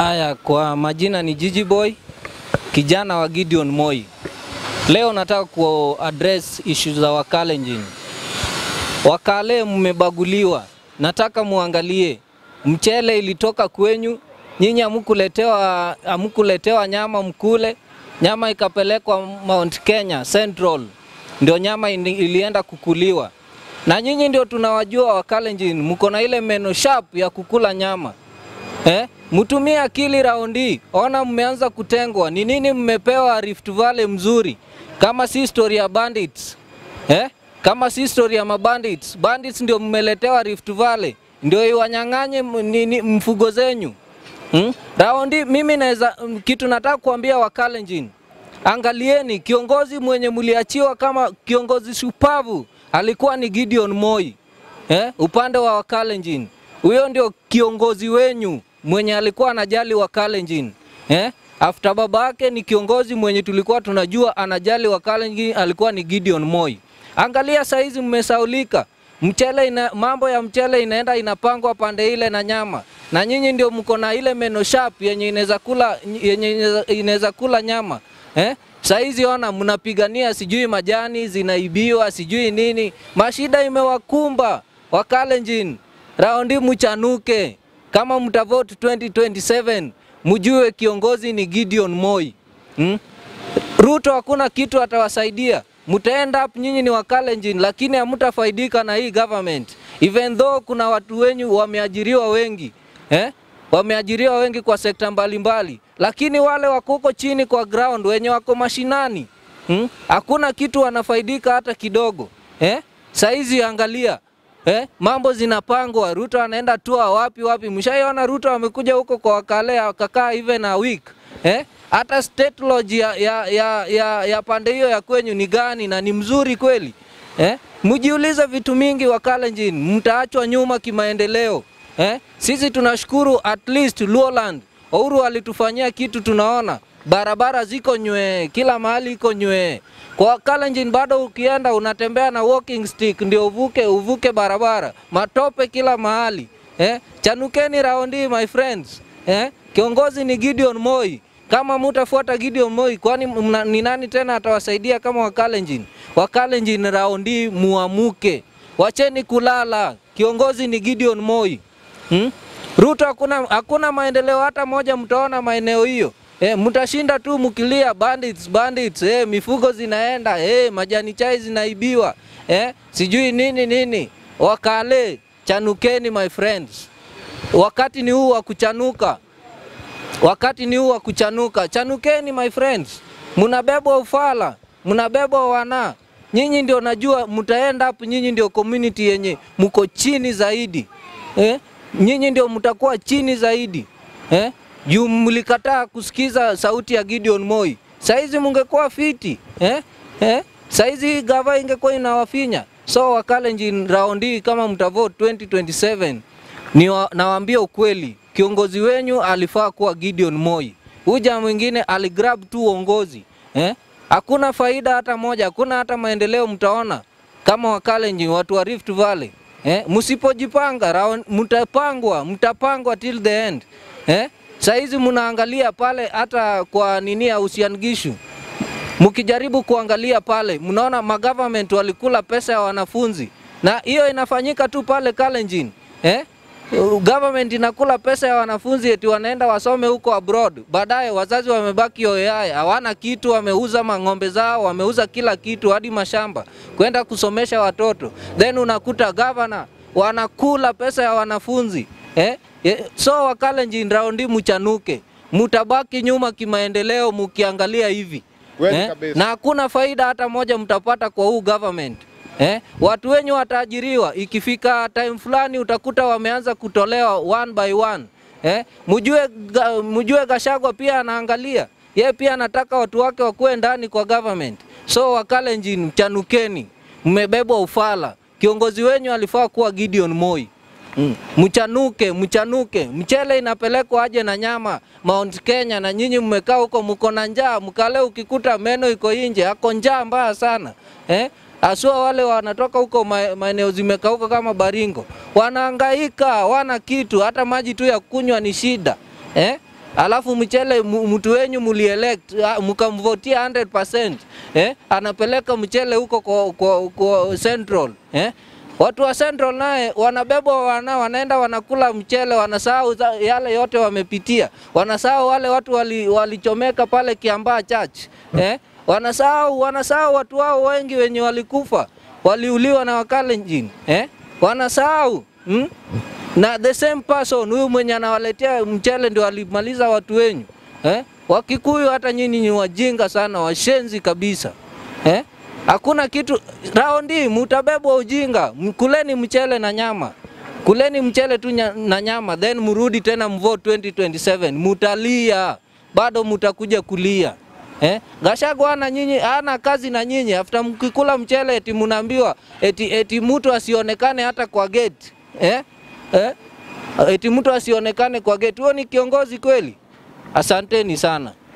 Aya, kwa majina ni Gigi Boy, kijana wa Gideon Moi. Leo nataka ku-address issues za Wakalenjin. Wakale mmebaguliwa. Nataka muangalie. Mchele ilitoka kwenyu, nyinyi hamkuletewa nyama mkule. Nyama ikapelekwa Mount Kenya Central. Ndio nyama ilienda kukuliwa. Na nyinyi ndio tunawajua Wakalenjin, mko na ile meno sharp ya kukula nyama. Mutumia akili raundi. Ona mmeanza kutengwa. Ni nini mmepewa Rift Valley mzuri? Kama si story ya bandits. Kama si story ya mabandits. Bandits ndio mmeletewa Rift Valley. Ndio iwanyang'anye mfugo zenyu. Raundi mimi naweza kitu nataka kuambia Wakalenjin. Angalieni kiongozi mwenye muliachiwa kama kiongozi shupavu alikuwa ni Gideon Moi. Upande wa Wakalenjin. Huyo ndio kiongozi wenyu mwenye alikuwa anajali Wakalenjin. After babake ni kiongozi mwenye tulikuwa tunajua anajali Wakalenjin alikuwa ni Gideon Moi. Angalia saizi mmesaulika. Mchele mambo ya mchele inaenda inapangwa pande ile na nyama. Na nyinyi ndio mko na ile meno sharp yenye inaweza kula nyama. Saizi ona mnapigania sijui majani zinaibiwa sijui nini. Mashida imewakumba Wakalenjin. Raundi mchanuke. Kama mtavote 2027 mjue kiongozi ni Gideon Moi. Ruto hakuna kitu atawasaidia. Mtaenda up nyinyi ni Wakalenjin lakini hamtafaidika na hii government. Even though kuna watu wenyu wameajiriwa wengi. Wameajiriwa wengi kwa sekta mbalimbali. Lakini wale wako huko chini kwa ground wenye wako mashinani. Hakuna kitu wanafaidika hata kidogo. Saizi angalia. Mambo zinapangwa. Ruto anaenda tour wapi. Mshaiona Ruto amekuja huko kwa Wakale akakaa even a week. Hata state lodge ya pande hiyo ya kwenyu ni gani na ni mzuri kweli? Mjiulize vitu mingi Wakalenjin, mtaachwa nyuma kimaendeleo. Sisi tunashukuru at least Lowland. Uhuru alitufanyia kitu tunaona. Barabara ziko nywe, kila mahali iko nywe. Kwa Kalenjin bado ukienda unatembea na walking stick ndio uvuke barabara. Matope kila mahali. Chanukeni raundi my friends. Kiongozi ni Gideon Moi. Kama mtafuata Gideon Moi kwani ni nani tena atawasaidia kama Wakalenjin? Wakalenjin raundi muamuke. Wacheni kulala. Kiongozi ni Gideon Moi. Ruto hakuna maendeleo hata moja mtaona maeneo hiyo. Mtashinda tu mkilia bandits, mifugo zinaenda, majani chai zinaibiwa, sijui nini. Wakale, chanukeni my friends. Wakati ni huu wa kuchanuka. Chanukeni my friends. Mnabebwa ufala, mnabebwa wana. Nyinyi ndio najua mtaenda hapo, nyinyi ndio community yenye mko chini zaidi. Nyinyi ndio mtakuwa chini zaidi. Juu mlikataa kusikiza sauti ya Gideon Moi. Saizi mungekuwa fiti. Saizi gava ingekuwa inawafinya. So Wakalenjin raundi kama mtavote 2027 nawaambia ukweli. Kiongozi wenyu alifaa kuwa Gideon Moi. Uja mwingine aligrab tu uongozi. Hakuna faida hata moja, hakuna hata maendeleo mtaona kama Wakalenjin watu wa Rift Valley. Musipojipanga mtapangwa till the end. Saizi mnaangalia pale hata kwa nini ya usiangishu. Mkijaribu kuangalia pale mnaona magovernment walikula pesa ya wanafunzi. Na hiyo inafanyika tu pale Kalenjin. Government inakula pesa ya wanafunzi eti wanaenda wasome huko abroad. Baadaye wazazi wamebaki hohehahe, hawana kitu, wameuza mang'ombe zao, wameuza kila kitu hadi mashamba kwenda kusomesha watoto. Then unakuta governor wanakula pesa ya wanafunzi. So Wakalenjin raundi mchanuke. Mutabaki nyuma kimaendeleo mukiangalia hivi. Na hakuna faida hata moja mtapata kwa huu government. Watu wenyu wataajiriwa. Ikifika time fulani utakuta wameanza kutolewa one by one. Mjue Gachagua pia anaangalia. Yeye pia anataka watu wake wakuwe ndani kwa government. So Wakalenjin mchanukeni. Mmebebwa ufala. Kiongozi wenyu alifaa kuwa Gideon Moi. Mchanuke. Mchele inapelekwa aje na nyama Mount Kenya na nyinyi mmekaa huko mko na njaa. Mkale ukikuta meno iko nje, hako njaa mbaya sana. Asua wale wanatoka huko maeneo zimekauka kama Baringo. Wanahangaika, wana kitu, hata maji tu ya kunywa ni shida. Alafu mchele mtu wenyu mulielect mkamvotia 100%, anapeleka mchele huko kwa Central, Watu wa Central naye wanabebwa wanaenda wanakula mchele, wanasahau yale yote wamepitia. Wanasahau wale watu walichomeka pale Kiambaa Church. Wanasahau watu wao wengi wenye walikufa, waliuliwa na Wakalenjin. Wanasahau. Na the same person huyu mwenye anawaletea mchele ndio alimaliza watu wenyu. Wakikuyu hata nyinyi ni wajinga sana, washenzi kabisa. Hakuna kitu raundi, mutabebwa ujinga. Kuleni mchele na nyama. Kuleni mchele tu na nyama, then murudi tena mvote 2027. Mutalia, bado mutakuja kulia. Gachagua na nyinyi hana kazi na nyinyi. After mkikula mchele eti mnaambiwa eti mtu asionekane hata kwa gate. Eti mtu asionekane kwa gate. Huo ni kiongozi kweli? Asanteni sana.